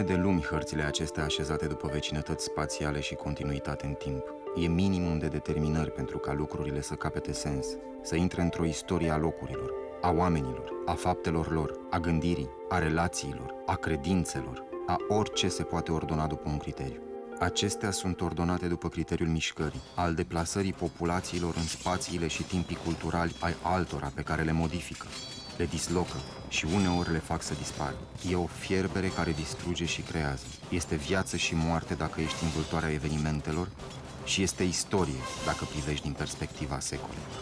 de lumi hărțile acestea așezate după vecinătăți spațiale și continuitate în timp. E minimum de determinări pentru ca lucrurile să capete sens, să intre într-o istorie a locurilor, a oamenilor, a faptelor lor, a gândirii, a relațiilor, a credințelor, a orice se poate ordona după un criteriu. Acestea sunt ordonate după criteriul mișcării, al deplasării populațiilor în spațiile și timpii culturali ai altora pe care le modifică, le dislocă și uneori le fac să dispară. E o fierbere care distruge și creează. Este viață și moarte dacă ești învâltoarea evenimentelor și este istorie dacă privești din perspectiva secolelor.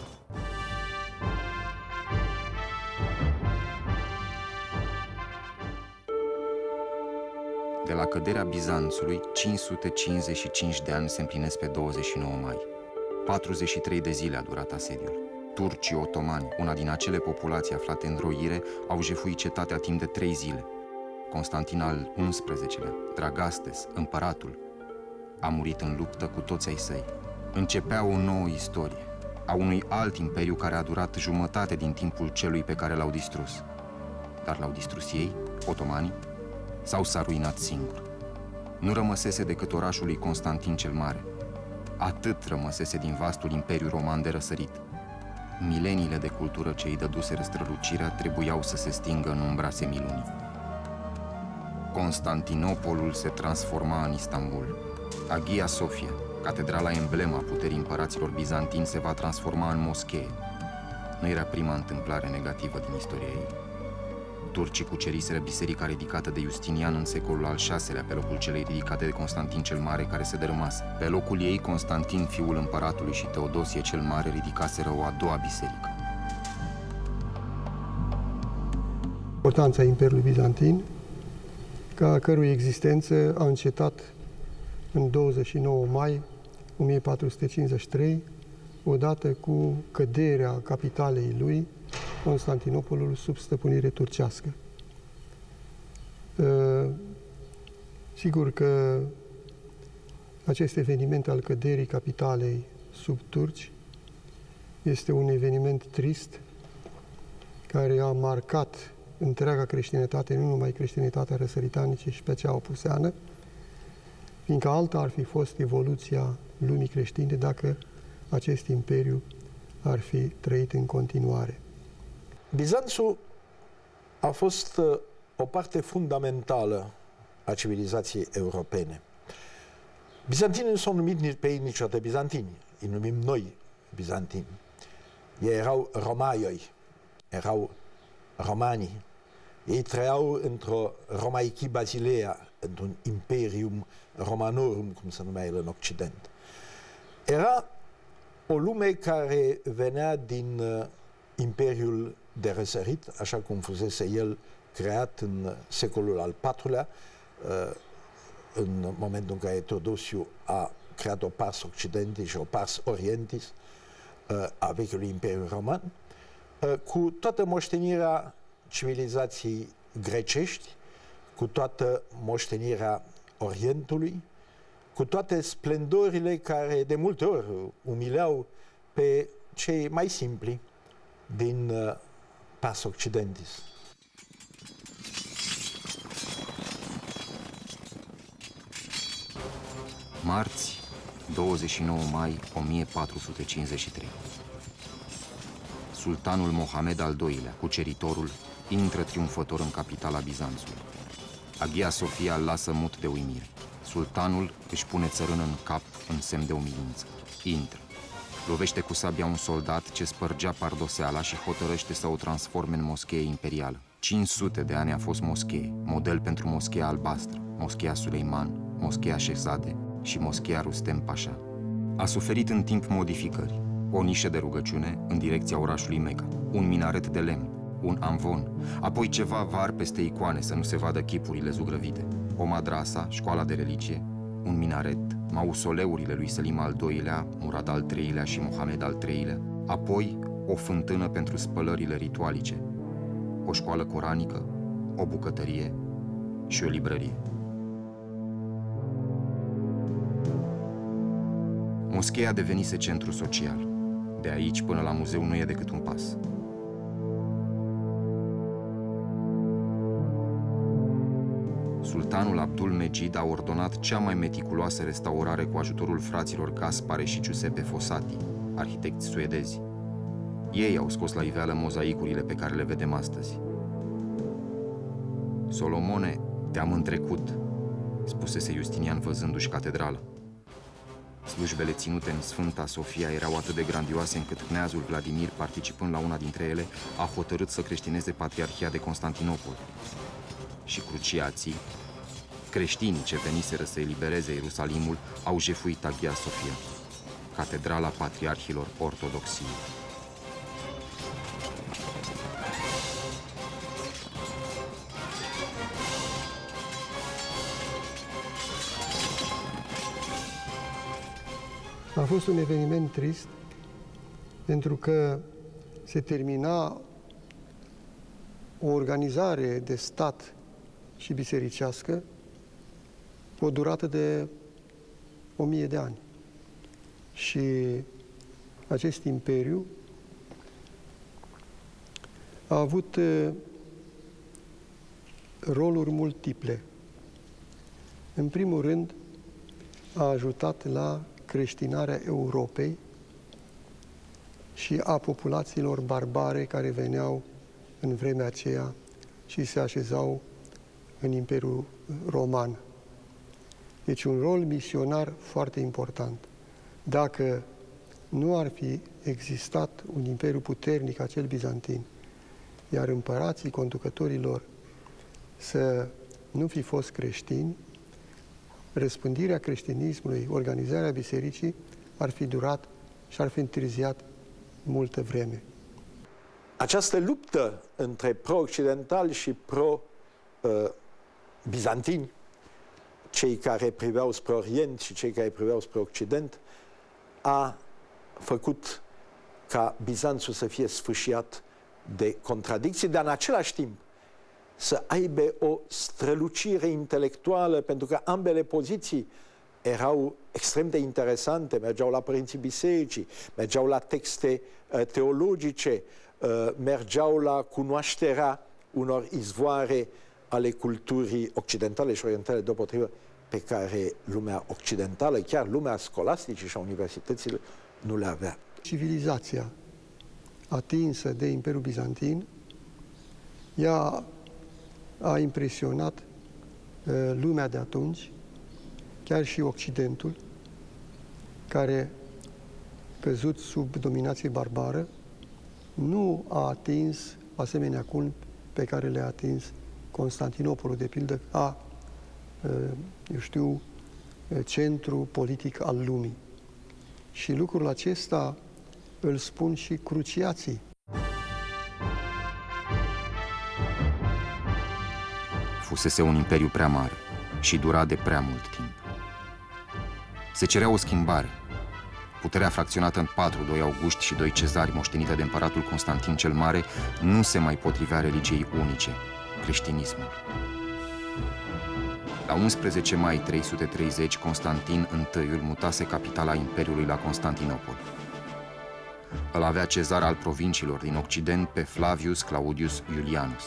De la căderea Bizanțului, 555 de ani se împlinesc pe 29 mai. 43 de zile a durat asediul. Turcii otomani, una din acele populații aflate în roire, au jefuit cetatea timp de 3 zile. Constantin al XI-lea, Dragastes, împăratul, a murit în luptă cu toți ai săi. Începea o nouă istorie, a unui alt imperiu care a durat jumătate din timpul celui pe care l-au distrus. Dar l-au distrus ei, otomanii, sau s-a ruinat singur? Nu rămăsese decât orașul lui Constantin cel Mare. Atât rămăsese din vastul imperiu roman de răsărit. Mileniile de cultură ce îi dăduseră strălucirea trebuiau să se stingă în umbra semilunii. Constantinopolul se transforma în Istanbul. Hagia Sophia, catedrala emblema puterii împăraților bizantini, se va transforma în moschee. Nu era prima întâmplare negativă din istoria ei. Turcii cuceriseră biserica ridicată de Justinian în secolul al VI-lea pe locul celei ridicate de Constantin cel Mare, care se dărâmase. Pe locul ei, Constantin, fiul împăratului, și Teodosie cel Mare ridicaseră o a doua biserică. Importanța Imperiului Bizantin, ca cărui existență a încetat în 29 mai 1453, odată cu căderea capitalei lui, Constantinopolul, sub stăpânire turcească. Sigur că acest eveniment al căderii capitalei sub turci este un eveniment trist care a marcat întreaga creștinătate, nu numai creștinătatea răsăritanică, și pe cea opuseană, fiindcă alta ar fi fost evoluția lumii creștine dacă acest imperiu ar fi trăit în continuare. Bizanțul a fost o parte fundamentală a civilizației europene. Bizantinii nu s-au numit pe ei niciodată bizantini, îi numim noi bizantini. Ei erau romaioi, erau romanii. Ei trăiau într-o Romaici Basilea, într-un Imperium Romanorum, cum se numea el în Occident. Era o lume care venea din Imperiul de răsărit, așa cum fusese el creat în secolul al IV-lea, în momentul în care Teodosiu a creat o pars occidentis și o pars orientis a vechiului Imperiu Roman, cu toată moștenirea civilizației grecești, cu toată moștenirea Orientului, cu toate splendorile care de multe ori umileau pe cei mai simpli din Pars Occidentis. Marți, 29 mai 1453. Sultanul Mohamed al II-lea, cuceritorul, intră triumfător în capitala Bizanțului. Hagia Sophia îl lasă mut de uimire. Sultanul își pune țărână în cap în semn de umilință. Intră. Lovește cu sabia un soldat ce spărgea pardoseala și hotărăște să o transforme în moschee imperială. 500 de ani a fost moschee, model pentru moscheea albastră, moscheea Suleiman, moscheea Șehzade și moscheea Rustem Pașa. A suferit în timp modificări. O nișă de rugăciune în direcția orașului Mecca, un minaret de lemn, un amvon, apoi ceva var peste icoane să nu se vadă chipurile zugrăvite, o madrasa, școala de religie, un minaret, mausoleurile lui Selim al II-lea, Murad al III-lea și Mohamed al III-lea, apoi o fântână pentru spălările ritualice, o școală coranică, o bucătărie și o librărie. Moscheea devenise centru social. De aici până la muzeu nu e decât un pas. Sultanul Abdul Mejid a ordonat cea mai meticuloasă restaurare cu ajutorul fraților Gaspare și Giuseppe Fossati, arhitecți suedezi. Ei au scos la iveală mozaicurile pe care le vedem astăzi. Solomone, te-am întrecut, spusese Justinian văzându-și catedrala. Slujbele ținute în Sfânta Sofia erau atât de grandioase încât kneazul Vladimir, participând la una dintre ele, a hotărât să creștineze Patriarhia de Constantinopol. Și cruciații, creștinii ce veniseră să elibereze Ierusalimul, au jefuit Hagia Sophia, catedrala patriarhilor ortodoxiei. A fost un eveniment trist, pentru că se termina o organizare de stat și bisericească cu o durată de 1000 de ani. Și acest imperiu a avut roluri multiple. În primul rând, a ajutat la creștinarea Europei și a populațiilor barbare care veneau în vremea aceea și se așezau în Imperiul Roman. Deci un rol misionar foarte important. Dacă nu ar fi existat un imperiu puternic, acel bizantin, iar împărații conducătorilor să nu fi fost creștini, răspândirea creștinismului, organizarea bisericii ar fi durat și ar fi întârziat multă vreme. Această luptă între pro-occidentali și pro-bizantini, cei care priveau spre Orient și cei care priveau spre Occident, a făcut ca Bizanțul să fie sfâșiat de contradicții, dar în același timp să aibă o strălucire intelectuală, pentru că ambele poziții erau extrem de interesante, mergeau la părinții bisericii, mergeau la texte teologice, mergeau la cunoașterea unor izvoare ale culturii occidentale și orientale deopotrivă, pe care lumea occidentală, chiar lumea scolastică și a universităților, nu le avea. Civilizația atinsă de Imperiul Bizantin, ea a impresionat lumea de atunci, chiar și Occidentul, care, căzut sub dominație barbară, nu a atins asemenea culmi pe care le-a atins Constantinopolul, de pildă, centru politic al lumii. Și lucrul acesta îl spun și cruciații. Fusese un imperiu prea mare și dura de prea mult timp. Se cerea o schimbare. Puterea fracționată în 4, 2 Auguști și 2 Cezari, moștenită de împăratul Constantin cel Mare, nu se mai potrivea religiei unice, creștinismul. La 11 mai 330, Constantin I îl mutase capitala Imperiului la Constantinopol. Îl avea cezar al provinciilor din Occident pe Flavius Claudius Iulianus.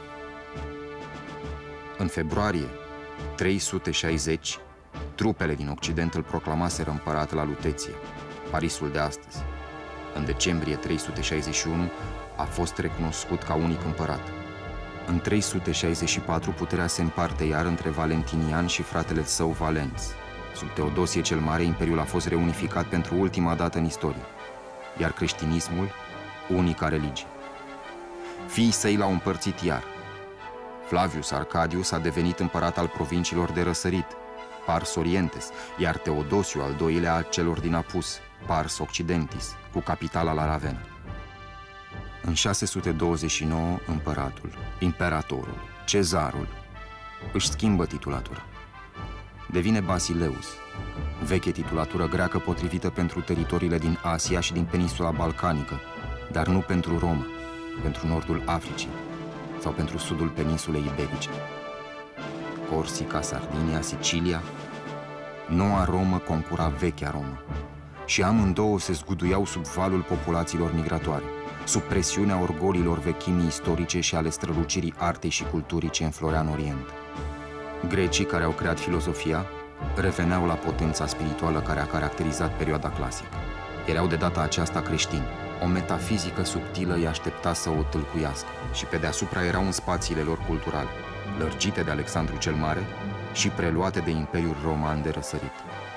În februarie 360, trupele din Occident îl proclamaseră împărat la Luteție, Parisul de astăzi. În decembrie 361 a fost recunoscut ca unic împărat. În 364 puterea se împarte iar între Valentinian și fratele său Valens. Sub Teodosie cel Mare, imperiul a fost reunificat pentru ultima dată în istorie, iar creștinismul, unica religie. Fiii săi l-au împărțit iar. Flavius Arcadius a devenit împărat al provinciilor de răsărit, Pars Orientis, iar Teodosiu al II-lea al celor din apus, Pars Occidentis, cu capitala la Ravenna. În 629, împăratul, imperatorul, cezarul, își schimbă titulatura. Devine Basileus, veche titulatură greacă potrivită pentru teritoriile din Asia și din peninsula balcanică, dar nu pentru Roma, pentru nordul Africii sau pentru sudul peninsulei iberice. Corsica, Sardinia, Sicilia, noua Romă concura vechea Romă și amândouă se zguduiau sub valul populațiilor migratoare, sub presiunea orgolilor vechimii istorice și ale strălucirii artei și culturii ce înflorea în Orient. Grecii, care au creat filosofia, reveneau la potența spirituală care a caracterizat perioada clasică. Erau de data aceasta creștini. O metafizică subtilă îi aștepta să o tâlcuiască și pe deasupra erau în spațiile lor culturale, lărgite de Alexandru cel Mare și preluate de Imperiul Roman de răsărit.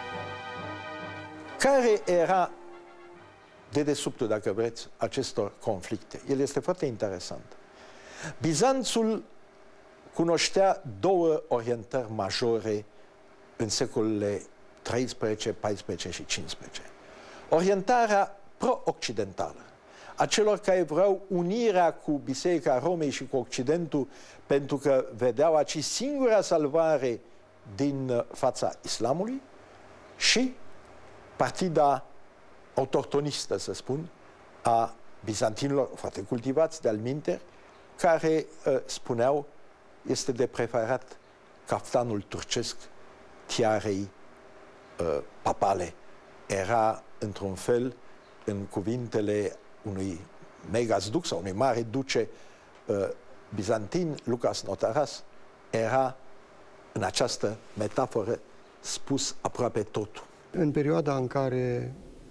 Care era dedesubtul, dacă vreți, acestor conflicte? El este foarte interesant. Bizanțul cunoștea două orientări majore în secolele 13, 14 și 15. Orientarea pro-occidentală, a celor care vreau unirea cu Biserica Romei și cu Occidentul, pentru că vedeau aici singura salvare din fața islamului, și partida autohtonistă, să spun, a bizantinilor, foarte cultivați de alminteri, care spuneau este de preferat caftanul turcesc tiarei papale. Era, într-un fel, în cuvintele unui megazduc sau unui mare duce bizantin, Lucas Notaras, era, în această metaforă, spus aproape totul. În perioada în care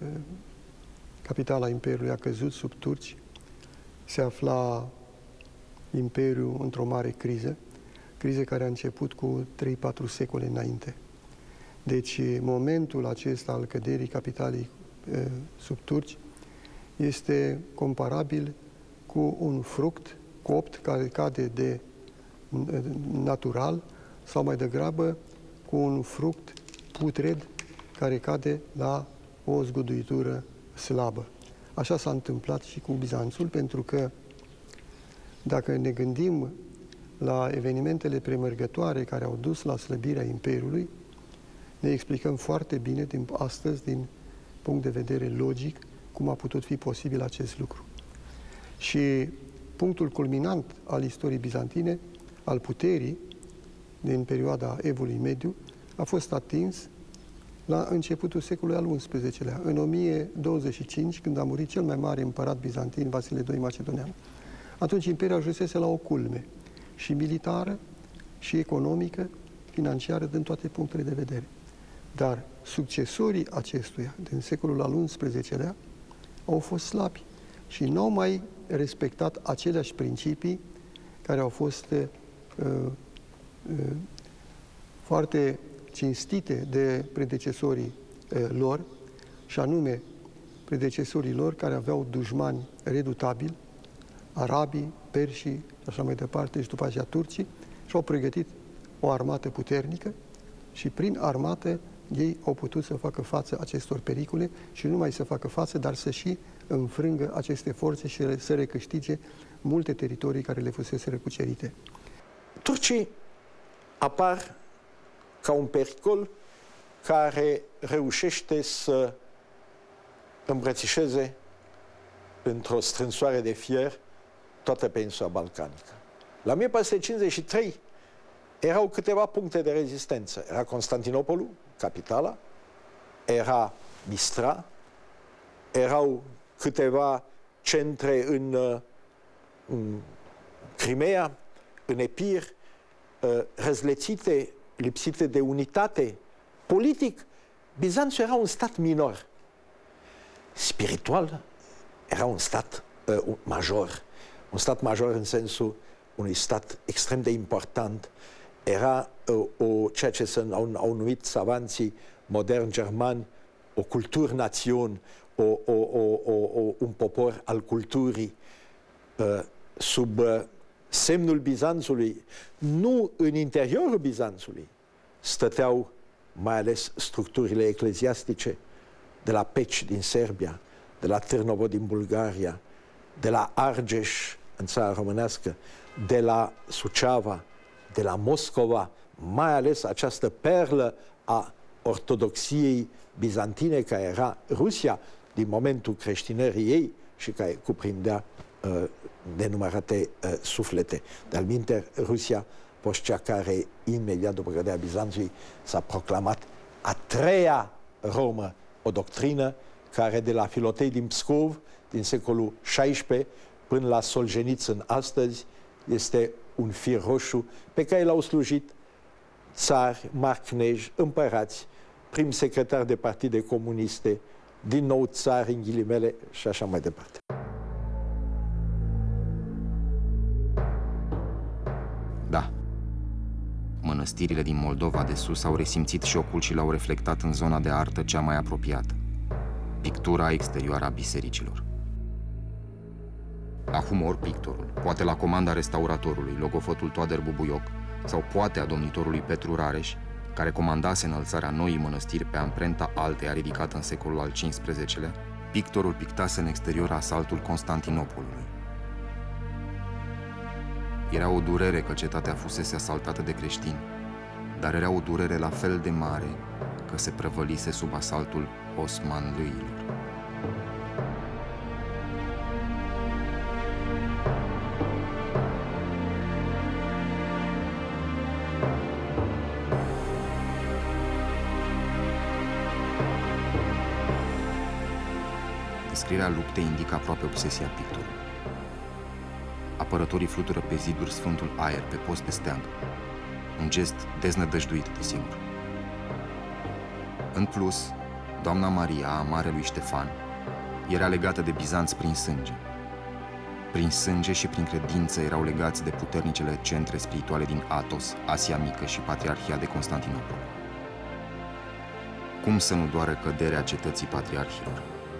capitala Imperiului a căzut sub turci, se afla Imperiul într-o mare criză care a început cu 3-4 secole înainte. Deci momentul acesta al căderii capitalei sub turci este comparabil cu un fruct copt care cade de natural sau mai degrabă cu un fruct putred care cade la o zguduitură slabă. Așa s-a întâmplat și cu Bizanțul, pentru că dacă ne gândim la evenimentele premergătoare care au dus la slăbirea Imperiului, ne explicăm foarte bine astăzi, din punct de vedere logic, cum a putut fi posibil acest lucru. Și punctul culminant al istoriei bizantine, al puterii din perioada Evului Mediu, a fost atins la începutul secolului al XI-lea, în 1025, când a murit cel mai mare împărat bizantin, Vasile II Macedonean. Atunci Imperiul ajunsese la o culme, și militară, și economică, financiară, din toate punctele de vedere. Dar succesorii acestuia, din secolul al XI-lea, au fost slabi și nu au mai respectat aceleași principii care au fost foarte cinstite de predecesorii lor, și anume predecesorii lor care aveau dușmani redutabili, arabii, perșii și așa mai departe, și după aceea turcii, și au pregătit o armată puternică și prin armată ei au putut să facă față acestor pericole și nu numai să facă față, dar să și înfrângă aceste forțe și să recâștige multe teritorii care le fusese recucerite. Turcii apar ca un pericol care reușește să îmbrățișeze într-o strânsoare de fier toată peninsula balcanică. La 1453 erau câteva puncte de rezistență. Era Constantinopolul, capitala, era Mistra, erau câteva centre în Crimea, în Epir, răzlețite, lipsite de unitate. Politic, Bizanțul era un stat minor. Spiritual, era un stat major. Un stat major în sensul unui stat extrem de important. Era ceea ce au numit savanții moderni germani o culturnațion, un popor al culturii. Sub semnul Bizanțului, nu în interiorul Bizanțului, stăteau mai ales structurile ecleziastice de la Peci din Serbia, de la Târnovo din Bulgaria, de la Argeș în țara românească, de la Suceava, de la Moscova, mai ales această perlă a ortodoxiei bizantine, care era Rusia, din momentul creștinării ei și care cuprindea nenumărate suflete. De-al minteri, Rusia a fost cea care, imediat după căderea Bizanțului, s-a proclamat a treia Romă, o doctrină care de la Filotei din Pskov, din secolul XVI, până la Solzhenitsyn astăzi, este un fir roșu pe care l-au slujit țari, mari cneji, împărați, prim secretar de partide comuniste, din nou țari, în ghilimele, și așa mai departe. Da. Mănăstirile din Moldova de Sus au resimțit șocul și l-au reflectat în zona de artă cea mai apropiată, pictura exterioară a bisericilor. La humor, pictorul, poate la comanda restauratorului, logofotul Toader Bubuioc, sau poate a domnitorului Petru Rareș, care comandase înălțarea noii mănăstiri pe amprenta alteia ridicată în secolul al XV-lea, pictorul pictase în exterior asaltul Constantinopolului. Era o durere că cetatea fusese asaltată de creștini, dar era o durere la fel de mare că se prăvălise sub asaltul osmanlâilor. Descrierea luptei indică aproape obsesia pictorului. Apărătorii flutură pe ziduri Sfântul Aer, pe post de steag. Un gest deznădăjduit, desigur. În plus, doamna Maria, a marelui Ștefan, era legată de Bizanț prin sânge. Prin sânge și prin credință erau legați de puternicele centre spirituale din Atos, Asia Mică și Patriarhia de Constantinopol. Cum să nu doară căderea cetății patriarhilor?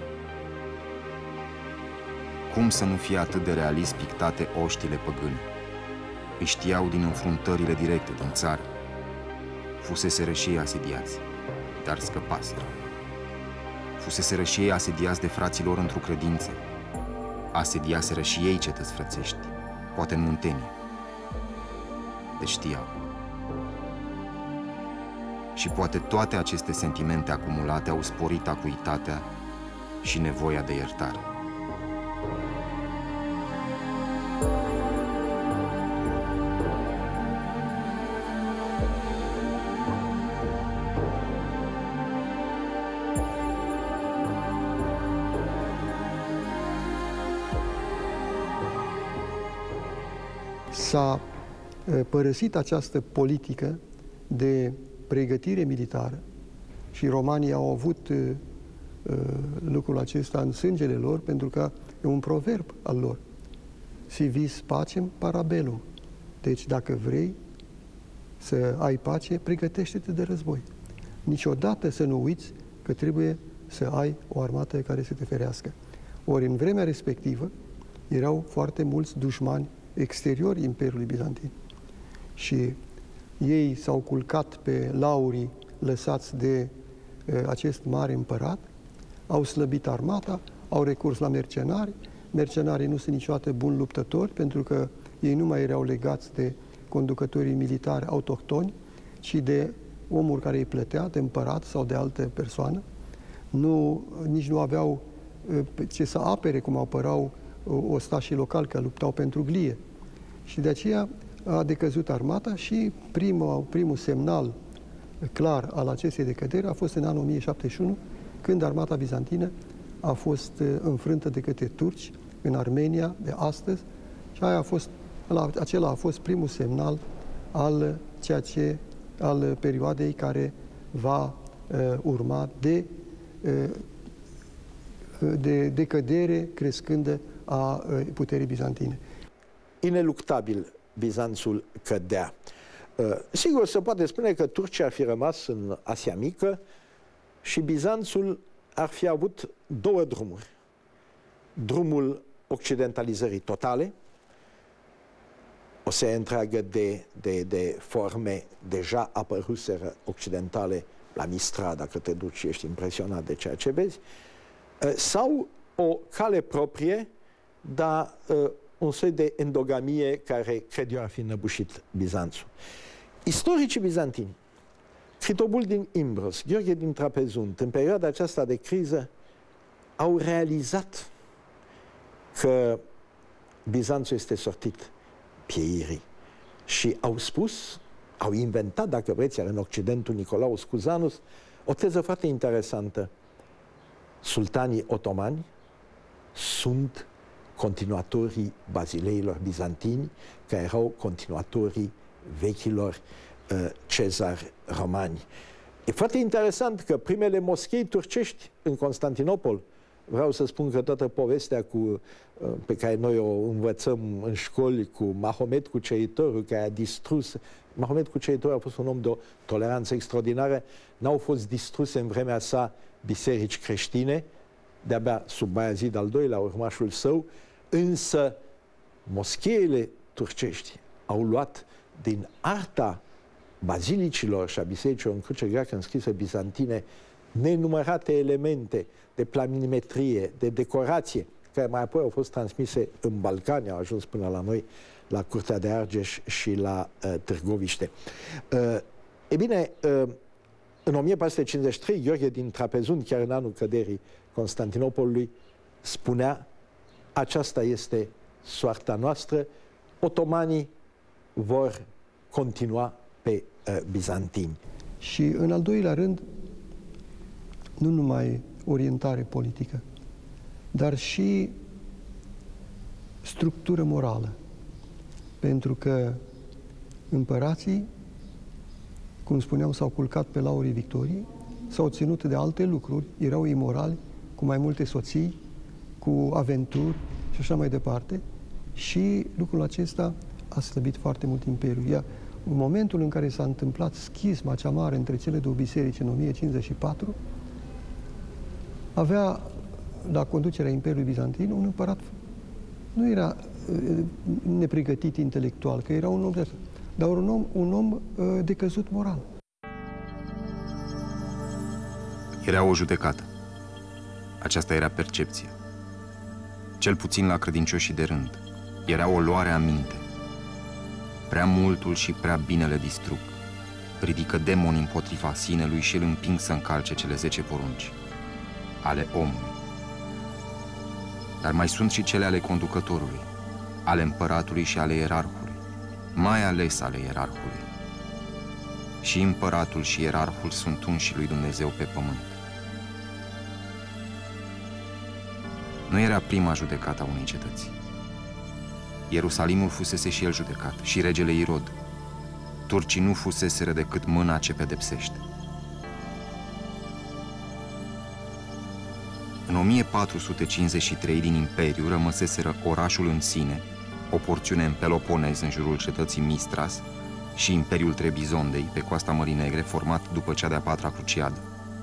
Cum să nu fie atât de realist pictate oștile păgâne? Îi știau din înfruntările directe din țară. Fuseseră și ei asediați, dar scăpaseră. Fuseseră și ei asediați de fraților într-o credință. Asediaseră și ei cetăți frățești, poate în Muntenia. Deci știau. Și poate toate aceste sentimente acumulate au sporit acuitatea și nevoia de iertare. S-a părăsit această politică de pregătire militară și romanii au avut lucrul acesta în sângele lor, pentru că e un proverb al lor. Si vis pacem para bellum. Deci dacă vrei să ai pace, pregătește-te de război. Niciodată să nu uiți că trebuie să ai o armată care să te ferească. Ori în vremea respectivă erau foarte mulți dușmani exteriori Imperiului Bizantin. Și ei s-au culcat pe laurii lăsați de acest mare împărat, au slăbit armata, au recurs la mercenari. Mercenarii nu sunt niciodată buni luptători, pentru că ei nu mai erau legați de conducătorii militari autohtoni, ci de omul care îi plătea, de împărat sau de altă persoană. Nici nu aveau ce să apere, cum apărau ostașii locali, că luptau pentru glie. Și de aceea a decăzut armata și primul semnal clar al acestei decăderi a fost în anul 1071, când armata bizantină a fost înfrântă de către turci în Armenia de astăzi, și acela a fost primul semnal al perioadei care va urma de decădere crescândă a puterii bizantine. Ineluctabil, Bizanțul cădea. Sigur, se poate spune că Turcia ar fi rămas în Asia Mică și Bizanțul ar fi avut două drumuri. Drumul occidentalizării totale, o serie întreagă de forme deja apăruseră occidentale la Mistra, dacă te duci și ești impresionat de ceea ce vezi, sau o cale proprie, dar un soi de endogamie care, cred eu, ar fi înăbușit Bizanțul. Istoricii bizantini, Critobul din Imbros, Gheorghe din Trapezunt, în perioada aceasta de criză, au realizat că Bizanțul este sortit pieirii și au spus, au inventat, dacă vreți, iar în Occidentul Nicolaus Cusanus, o teză foarte interesantă. Sultanii otomani sunt continuatorii bazileilor bizantini, care erau continuatorii vechilor cezari romani. E foarte interesant că primele moschei turcești în Constantinopol, vreau să spun că toată povestea pe care noi o învățăm în școli cu Mahomet Cuceritorul, care a distrus. Mahomet Cuceritorul a fost un om de o toleranță extraordinară. N-au fost distruse în vremea sa biserici creștine, de-abia sub Baiazid al II-lea, urmașul său, însă moscheile turcești au luat din arta bazilicilor și a bisericilor în cruce greacă înscrisă bizantine nenumărate elemente de planimetrie, de decorație, care mai apoi au fost transmise în Balcani, au ajuns până la noi, la Curtea de Argeș și la Târgoviște. E bine, în 1453, Gheorghe din Trapezun, chiar în anul căderii Constantinopolului, spunea: aceasta este soarta noastră, otomanii vor continua pe bizantini. Și în al doilea rând, nu numai orientare politică, dar și structură morală. Pentru că împărații, cum spuneam, s-au culcat pe laurii victoriei, s-au ținut de alte lucruri, erau imorali, cu mai multe soții, cu aventuri și așa mai departe. Și lucrul acesta a slăbit foarte mult imperiul. Iar în momentul în care s-a întâmplat schisma cea mare între cele două biserici în 1054, avea la conducerea Imperiului Bizantin un împărat, nu era nepregătit intelectual, că era un om de asta, dar un om decăzut moral. Era o judecată. Aceasta era percepția. Cel puțin la credincioșii de rând. Era o luare a minte. Prea multul și prea binele distrug. Ridică demoni împotriva sinelui și îl împing să încalce cele 10 porunci ale omului. Dar mai sunt și cele ale conducătorului, ale împăratului și ale ierarhului, mai ales ale ierarhului. Și împăratul și ierarhul sunt unși lui Dumnezeu pe pământ. Nu era prima judecată a unei cetăți. Ierusalimul fusese și el judecat, și regele Irod. Turcii nu fuseseră decât mâna ce pedepsește. În 1453 din Imperiu rămăseseră orașul în sine, o porțiune în Peloponez în jurul cetății Mistras și Imperiul Trebizondei pe coasta Mării Negre, format după cea de-a 4-a cruciadă.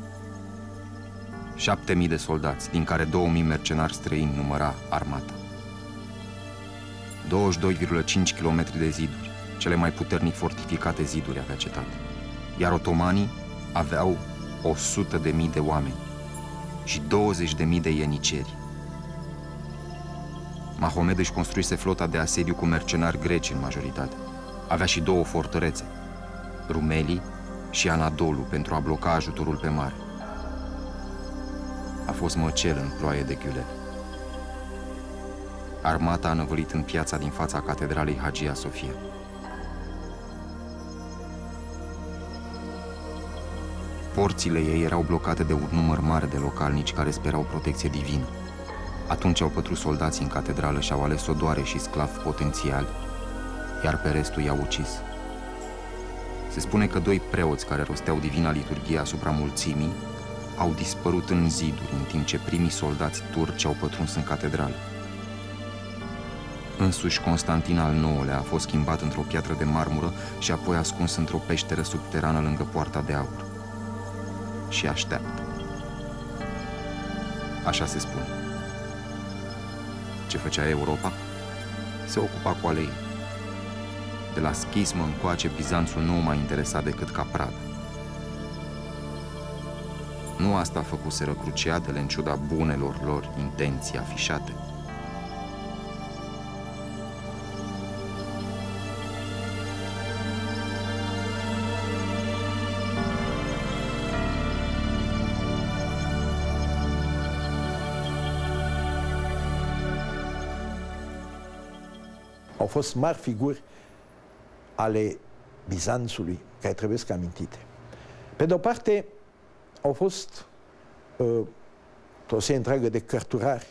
7.000 de soldați, din care 2.000 mercenari străini număra armata. 22,5 km de ziduri, cele mai puternic fortificate ziduri avea cetatea, iar otomanii aveau 100.000 de oameni și 20.000 de ieniceri. Mahomed își construise flota de asediu cu mercenari greci în majoritate. Avea și 2 fortărețe, Rumelii și Anadolu, pentru a bloca ajutorul pe mare. A fost măcel în ploaie de ghiulele. Armata a năvălit în piața din fața catedralei Hagia Sofia. Porțile ei erau blocate de un număr mare de localnici care sperau protecție divină. Atunci au pătrut soldații în catedrală și au ales odoare și sclavi potențiali, iar pe restul i-au ucis. Se spune că 2 preoți care rosteau divina liturghie asupra mulțimii au dispărut în ziduri, în timp ce primii soldați turci au pătruns în catedrală. Însuși Constantin al IX-lea a fost schimbat într-o piatră de marmură și apoi ascuns într-o peșteră subterană lângă Poarta de Aur. Și așteaptă. Așa se spune. Ce făcea Europa? Se ocupa cu ale ei. De la schismă încoace, Bizanțul nu o mai interesa decât ca pradă. Nu asta făcuseră cruciadele în ciuda bunelor lor intenții afișate. Au fost mari figuri ale Bizanțului care trebuie să amintite. Pe de o parte, au fost o serie întreagă de cărturari,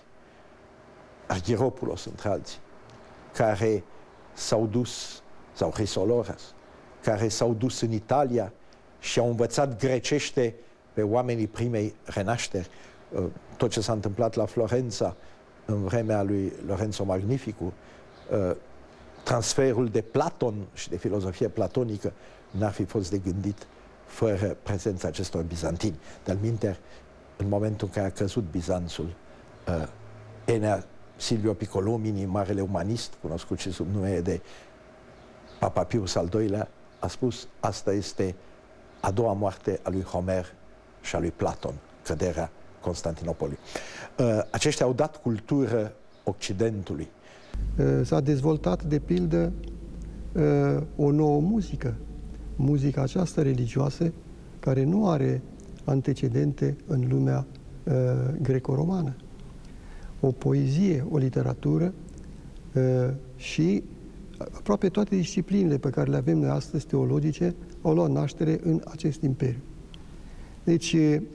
Argyropoulos între alții, care s-au dus, sau Chrysoloras, care s-au dus în Italia și au învățat grecește pe oamenii primei renașteri. Tot ce s-a întâmplat la Florența în vremea lui Lorenzo Magnificu, transferul de Platon și de filozofie platonică n-ar fi fost de gândit fără prezența acestor bizantini. De-al minteri, în momentul în care a căzut Bizanțul, Enea Silvio Piccolomini, marele umanist, cunoscut și sub numele de Papa Pius al II-lea, a spus: asta este a doua moarte a lui Homer și a lui Platon, căderea Constantinopolului. Aceștia au dat cultură Occidentului. S-a dezvoltat, de pildă, o nouă muzică. Muzica aceasta religioasă, care nu are antecedente în lumea greco-romană. O poezie, o literatură și aproape toate disciplinele pe care le avem noi astăzi, teologice, au luat naștere în acest imperiu. Deci,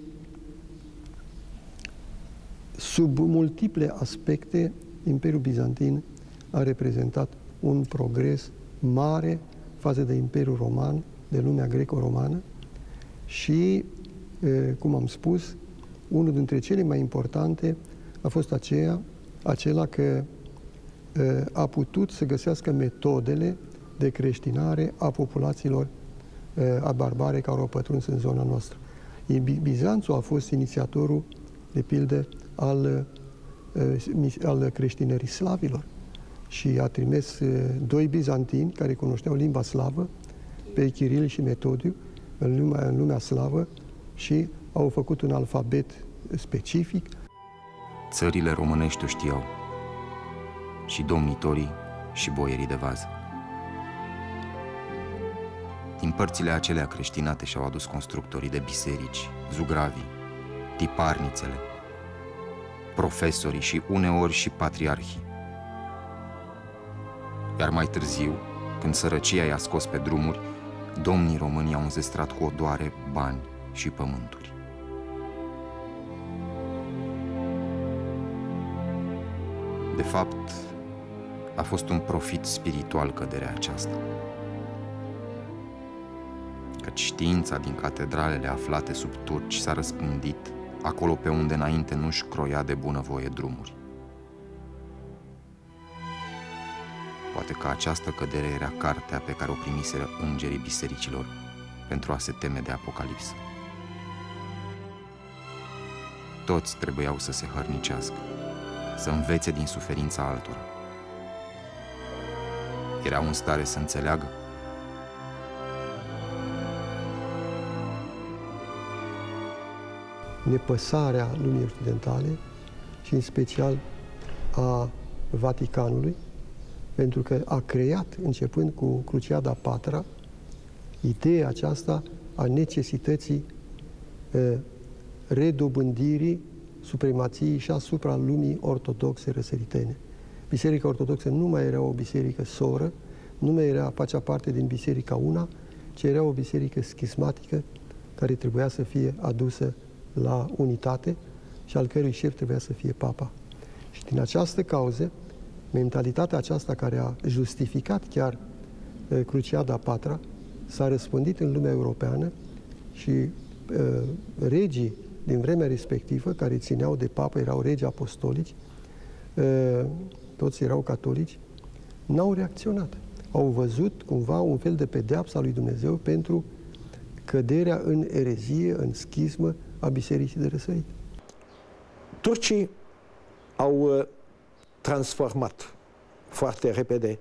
sub multiple aspecte, Imperiul Bizantin a reprezentat un progres mare față de Imperiul Roman, de lumea greco-romană și, cum am spus, unul dintre cele mai importante a fost acela că a putut să găsească metodele de creștinare a populațiilor a barbare care au pătruns în zona noastră. Bizanțul a fost inițiatorul, de pildă, al creștinării slavilor și a trimis doi bizantini care cunoșteau limba slavă, pe Chiril și Metodiu, în lumea slavă și au făcut un alfabet specific. Țările românești o știau, și domnitorii și boierii de vază. Din părțile acelea creștinate și-au adus constructorii de biserici, zugravii, tiparnițele, profesorii și uneori și patriarhii. Iar mai târziu, când sărăcia i-a scos pe drumuri, domnii români au înzestrat cu odoare bani și pământuri. De fapt, a fost un profit spiritual căderea aceasta. Căci știința din catedralele aflate sub turci s-a răspândit acolo pe unde înainte nu-și croia de bunăvoie drumuri. Poate că această cădere era cartea pe care o primiseră îngerii bisericilor pentru a se teme de apocalipsă. Toți trebuiau să se hărnicească, să învețe din suferința altora. Erau în stare să înțeleagă? Nepăsarea lumii occidentale și în special a Vaticanului, pentru că a creat, începând cu Cruciada Patra, ideea aceasta a necesității redobândirii supremației și asupra lumii ortodoxe răsăritene. Biserica ortodoxă nu mai era o biserică soră, nu mai facea parte din biserica una, ci era o biserică schismatică care trebuia să fie adusă la unitate și al cărui șef trebuia să fie papa. Și din această cauză, mentalitatea aceasta care a justificat chiar Cruciada Patra s-a răspândit în lumea europeană și regii din vremea respectivă, care țineau de papă, erau regi apostolici, toți erau catolici, n-au reacționat. Au văzut cumva un fel de pedeapsă a lui Dumnezeu pentru căderea în erezie, în schismă a Bisericii de Răsărit. Turcii au transformat foarte repede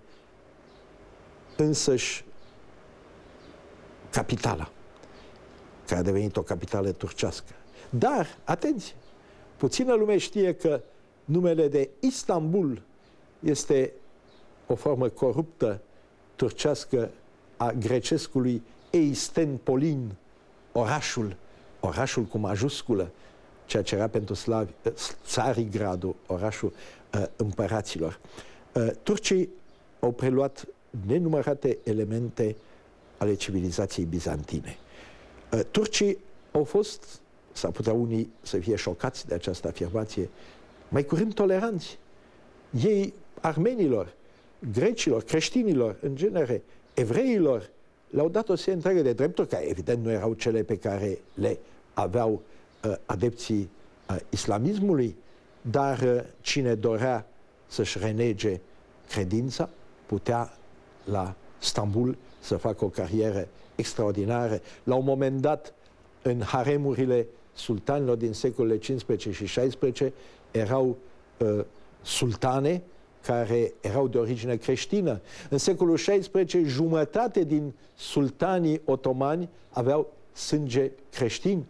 însăși capitala, care a devenit o capitală turcească. Dar, atenție, puțină lume știe că numele de Istanbul este o formă coruptă turcească a grecescului Eistenpolin, orașul cu majusculă, ceea ce era pentru slavi, Țarigradul, orașul împăraților. Turcii au preluat nenumărate elemente ale civilizației bizantine. Turcii au fost, s-ar putea unii să fie șocați de această afirmație, mai curând toleranți. Ei, armenilor, grecilor, creștinilor, în genere, evreilor, le-au dat o serie întreagă de drepturi, care evident nu erau cele pe care le aveau adepții islamismului, dar cine dorea să-și renege credința putea la Stambul să facă o carieră extraordinară. La un moment dat, în haremurile sultanilor din secolele 15 și 16 erau sultane care erau de origine creștină. În secolul XVI, jumătate din sultanii otomani aveau sânge creștin.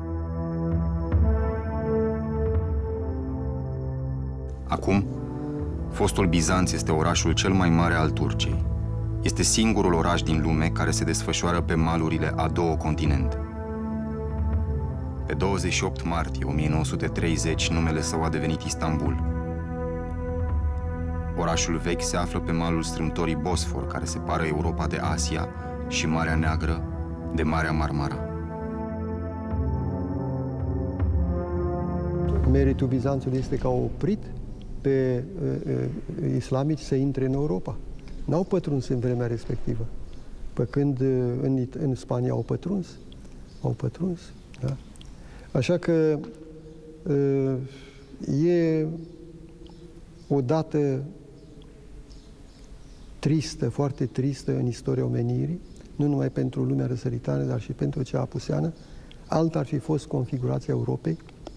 Acum, fostul Bizanț este orașul cel mai mare al Turciei. Este singurul oraș din lume care se desfășoară pe malurile a două continente. Pe 28 martie 1930, numele său a devenit Istanbul. Orașul vechi se află pe malul strâmtorii Bosfor, care separă Europa de Asia și Marea Neagră de Marea Marmara. Meritul Bizanțului este că au oprit pe islamici să intre în Europa. N-au pătruns în vremea respectivă. Pe când în Spania au pătruns. Au pătruns, da? Așa că e o dată tristă, foarte tristă în istoria omenirii, nu numai pentru lumea răsăritană, dar și pentru cea apuseană. Alta ar fi fost configurația Europei,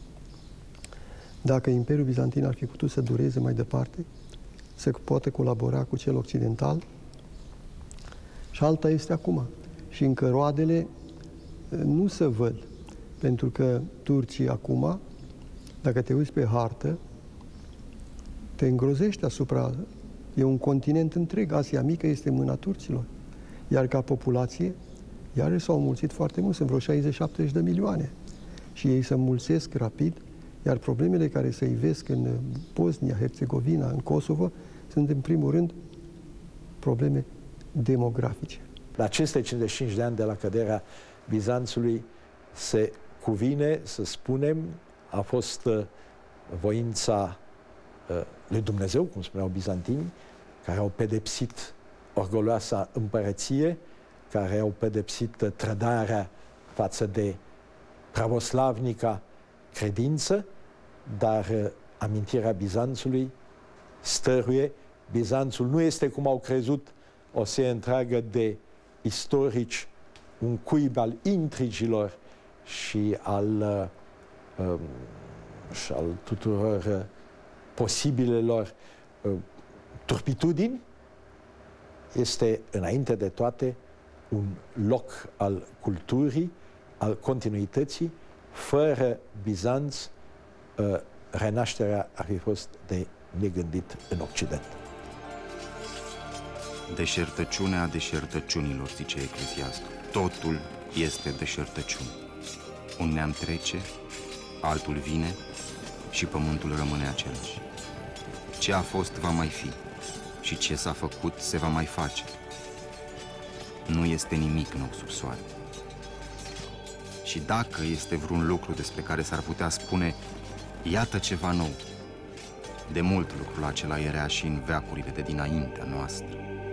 dacă Imperiul Bizantin ar fi putut să dureze mai departe, să poată colabora cu cel occidental. Și alta este acum. Și încă roadele nu se văd, pentru că turcii acum, dacă te uiți pe hartă, te îngrozești asupra... E un continent întreg. Asia Mică este în mâna turcilor. Iar ca populație, iarăși s-au înmulțit foarte mult, sunt vreo 60-70 de milioane. Și ei se înmulțesc rapid, iar problemele care se ivesc în Bosnia, Herțegovina, în Kosovo, sunt în primul rând probleme demografice. La 555 de ani de la căderea Bizanțului se cuvine să spunem, a fost voința lui Dumnezeu, cum spuneau bizantinii, care au pedepsit orgolioasa împărăție, care au pedepsit trădarea față de pravoslavnica credință, dar amintirea Bizanțului stăruie. Bizanțul nu este, cum au crezut o serie întreagă de istorici, un cuib al intrigilor și al tuturor posibilelor turpitudini. Este, înainte de toate, un loc al culturii, al continuității. Fără Bizanț, renașterea ar fi fost de negândit în Occident. Deșertăciunea deșertăciunilor, zice Eclesiastul. Totul este deșertăciune. Un neam trece, altul vine și pământul rămâne același. Ce a fost va mai fi și ce s-a făcut se va mai face. Nu este nimic nou sub soare. Și dacă este vreun lucru despre care s-ar putea spune, iată ceva nou, de mult lucrul acela era și în veacurile de dinaintea noastră.